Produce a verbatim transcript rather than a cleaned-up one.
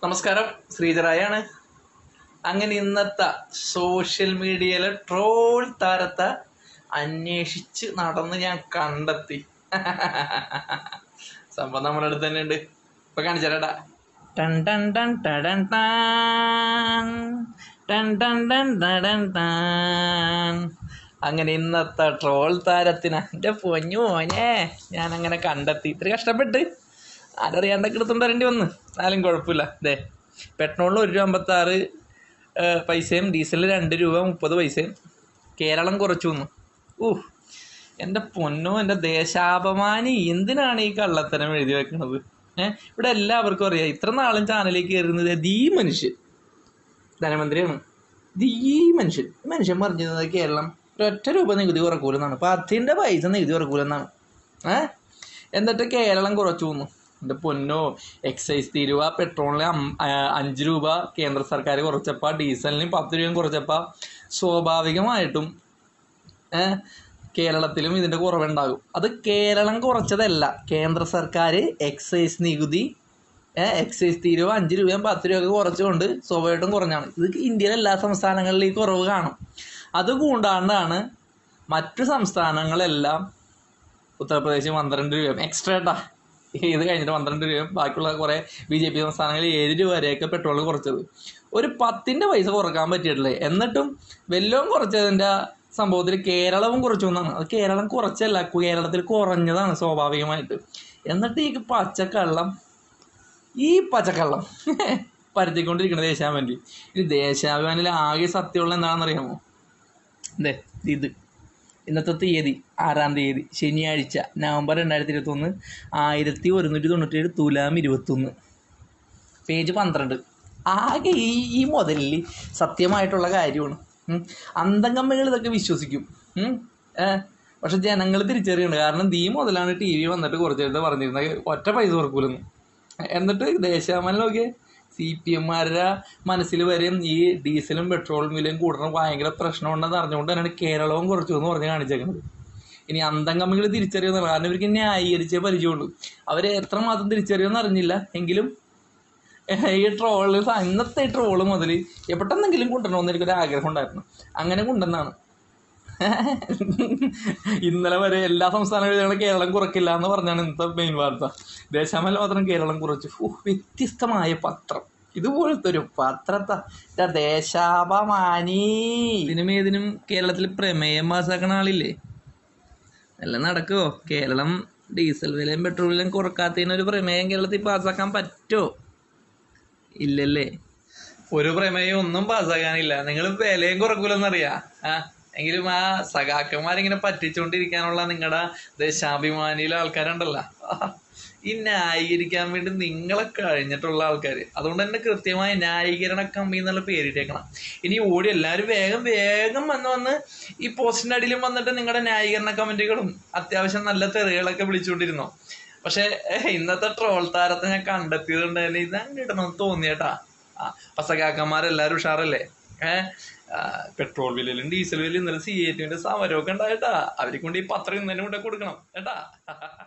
നമസ്കാരം, ശ്രീചെറായാണ്. അങ്ങനെ ഇന്നത്തെ സോഷ്യൽ മീഡിയയിലെ ട്രോൾ താരത്തെ അന്വേഷിച്ച് നടന്ന് ഞാൻ കണ്ടെത്തി. സംഭവം നമ്മുടെ അടുത്ത് തന്നെ ഉണ്ട്. ഇപ്പൊ കാണിച്ചേരാ. ടൺ ടൺ ടൺ ടടൻ ടാൻ ടൺ ടൺ ടൺ ടടൻ ടാൻ. അങ്ങനെ ഇന്നത്തെ ട്രോൾ താരത്തിന് എൻ്റെ പൊന്നു മോനെ ഞാൻ അങ്ങനെ കണ്ടെത്തി. ഇത്ര കഷ്ടപ്പെട്ട് ആരറിയാണ്ടൊക്കെ എടുത്തുകൊണ്ട് വരേണ്ടി വന്ന്. എന്നാലും കുഴപ്പമില്ല. അതെ, പെട്രോളിന് ഒരു രൂപ അമ്പത്തി ആറ് പൈസയും ഡീസലിന് രണ്ട് രൂപ മുപ്പത് പൈസയും കേരളം കുറച്ചു വന്നു. ഊഹ്, എൻ്റെ പൊന്നോ, എൻ്റെ ദേശാഭിമാനി, എന്തിനാണ് ഈ കള്ളത്തരം എഴുതി വെക്കുന്നത്? ഏഹ് ഇവിടെ എല്ലാവർക്കും അറിയാം. ഇത്ര നാളും ചാനലിലേക്ക് കയറുന്നത് ദീ മനുഷ്യൻ ധനമന്ത്രിയാണ്. ദീ മനുഷ്യൻ മനുഷ്യൻ പറഞ്ഞിരുന്നത് കേരളം ഒരൊറ്റ രൂപ നികുതി കുറക്കൂലെന്നാണ്. പത്തിൻ്റെ പൈസ നികുതി കുറക്കൂലെന്നാണ്. ഏഹ് എന്നിട്ട് കേരളം കുറച്ചു വന്നു. എൻ്റെ പൊന്നോ, എക്സൈസ് തീരുവ പെട്രോളിന് അഞ്ച് രൂപ കേന്ദ്ര സർക്കാർ കുറച്ചപ്പോൾ, ഡീസലിന് പത്ത് രൂപയും കുറച്ചപ്പോൾ സ്വാഭാവികമായിട്ടും കേരളത്തിലും ഇതിൻ്റെ കുറവുണ്ടാകും. അത് കേരളം കുറച്ചതല്ല, കേന്ദ്ര സർക്കാർ എക്സൈസ് നികുതി എക്സൈസ് തീരുവ അഞ്ച് രൂപയും പത്ത് രൂപയൊക്കെ കുറച്ചുകൊണ്ട് സ്വാഭാവികമായിട്ടും കുറഞ്ഞാണ്. ഇത് ഇന്ത്യയിലെ എല്ലാ സംസ്ഥാനങ്ങളിലും ഈ കുറവ് കാണും. അതുകൊണ്ടാണ് മറ്റു സംസ്ഥാനങ്ങളെല്ലാം ഉത്തർപ്രദേശ് പന്ത്രണ്ട് രൂപയും എക്സ്ട്രാ ട്ടാ ഇത് കഴിഞ്ഞിട്ട് പന്ത്രണ്ട് രൂപയും ബാക്കിയുള്ള കുറേ ബി ജെ പി സംസ്ഥാനങ്ങളിൽ ഏഴ് രൂപ വരെയൊക്കെ പെട്രോൾ കുറച്ചത്. ഒരു പത്തിൻ്റെ പൈസ കുറക്കാൻ പറ്റിയിട്ടില്ലേ? എന്നിട്ടും വല്ലതും കുറച്ചതിൻ്റെ സംഭവത്തിൽ കേരളവും കുറച്ചു എന്നാണ്. അത് കേരളം കുറച്ചല്ല, കേരളത്തിൽ കുറഞ്ഞതാണ് സ്വാഭാവികമായിട്ട്. എന്നിട്ട് ഈ പച്ചക്കള്ളം ഈ പച്ചക്കള്ളം പരത്തിക്കൊണ്ടിരിക്കുന്ന ദേശാഭിമാനി. ഈ ദേശാഭിമാനിൽ ആകെ സത്യമുള്ള എന്താണെന്നറിയാമോ? അതെ, ഇത് ഇന്നത്തെ തീയതി ആറാം തീയതി ശനിയാഴ്ച നവംബർ രണ്ടായിരത്തി ഇരുപത്തി ഒന്ന് ആയിരത്തി ഒരുന്നൂറ്റി തൊണ്ണൂറ്റി ഏഴ് തുലാം ഇരുപത്തൊന്ന് പേജ് പന്ത്രണ്ട്. ആകെ ഈ ഈ മുതലിൽ സത്യമായിട്ടുള്ള കാര്യമാണ്. അന്തംകമ്മികൾ ഇതൊക്കെ വിശ്വസിക്കും. പക്ഷെ ജനങ്ങൾ തിരിച്ചറിയുന്നുണ്ട്. കാരണം ഈ മുതലാണ് ടി വി വന്നിട്ട് കുറച്ച് നേരത്തെ പറഞ്ഞിരുന്നത് ഒറ്റ പൈസ കുറക്കൂലെന്ന്. എന്നിട്ട് ദേശാഭിമാനി നോക്കിയേ, സി പി എമ്മാരുടെ മനസ്സിൽ വരെയും ഈ ഡീസലും പെട്രോളും വിലയും കൂടുന്ന ഭയങ്കര പ്രശ്നമുണ്ടെന്ന് അറിഞ്ഞുകൊണ്ട് തന്നെയാണ് കേരളവും കുറച്ചു എന്ന് പറഞ്ഞ് കാണിച്ചേക്കുന്നത്. ഇനി അന്തംകമ്മികൾ തിരിച്ചറിയുന്നത് കാരണം ഇവർക്ക് ന്യായീകരിച്ചേ പരിചയമുള്ളൂ. അവർ എത്രമാത്രം തിരിച്ചറിയുമെന്ന് അറിഞ്ഞില്ല. എങ്കിലും ഈ ട്രോള് ഇന്നത്തെ ഈ ട്രോള് മുതൽ എവിടെന്നെങ്കിലും കൊണ്ടുവരണമെന്ന് എനിക്കൊരു ആഗ്രഹം ഉണ്ടായിരുന്നു. അങ്ങനെ കൊണ്ടുവന്നാണ്. ഇന്നലെ വരെ എല്ലാ സംസ്ഥാനങ്ങളിലും കേരളം കുറയ്ക്കില്ല എന്ന് പറഞ്ഞാണ് ഇന്നത്തെ മെയിൻ വാർത്ത. ദേശാഭിമാനി മാത്രം കേരളം കുറച്ചു. വ്യത്യസ്തമായ പത്രം, ഇതുപോലത്തെ ഒരു പത്രത്തെ ദേശാഭിമാനി. ഇതിനും ഏതിനും കേരളത്തിൽ പ്രമേയം പാസ്സാക്കണ ആളില്ലേ? എല്ലാം നടക്കുമോ? കേരളം ഡീസൽ വിലയും പെട്രോൾ വിലയും കുറക്കാത്തതിനൊരു പ്രമേയം കേരളത്തിൽ പാസ്സാക്കാൻ പറ്റുമോ? ഇല്ലല്ലേ. ഒരു പ്രമേയം ഒന്നും പാസ്സാക്കാനില്ല. നിങ്ങൾ വിലയും കുറക്കൂലെന്നറിയാം. ആ എങ്കിലും ആ സഖാക്കന്മാരിങ്ങനെ പറ്റിച്ചുകൊണ്ടിരിക്കാനുള്ള നിങ്ങളുടെ ദേശാഭിമാനിയിലെ ആൾക്കാരുണ്ടല്ലോ, ഈ ന്യായീകരിക്കാൻ വേണ്ടി നിങ്ങളെ കഴിഞ്ഞിട്ടുള്ള ആൾക്കാർ. അതുകൊണ്ട് തന്നെ കൃത്യമായ ന്യായീകരണ കമ്മി എന്നുള്ള പേരിട്ടേക്കണം. ഇനി ഓടി എല്ലാവരും വേഗം വേഗം വന്ന് വന്ന് ഈ പോസ്റ്റിൻ്റെ അടിയിലും വന്നിട്ട് നിങ്ങളുടെ ന്യായീകരണ കമൻറ്റുകളും അത്യാവശ്യം നല്ല തെറികളൊക്കെ വിളിച്ചുകൊണ്ടിരുന്നു. പക്ഷെ ഇന്നത്തെ ട്രോൾ താരത്തെ ഞാൻ കണ്ടെത്തിയത് കൊണ്ട് തന്നെ ഇതങ്ങനെ ഇടണമെന്ന് തോന്നിയേട്ടാ. അപ്പൊ സഖാക്കന്മാരെല്ലാവരും ഉഷാറല്ലേ? ഏഹ് പെട്രോൾ വിലയിലും ഡീസൽ വിലയും ഇന്നലെ സി എ ടിന്റെ സമരമൊക്കെ ഉണ്ടായിട്ടാ. അവരെ കൊണ്ട് ഈ പത്രം ഇന്നലെ കൊണ്ടേ കൊടുക്കണം കേട്ടാ.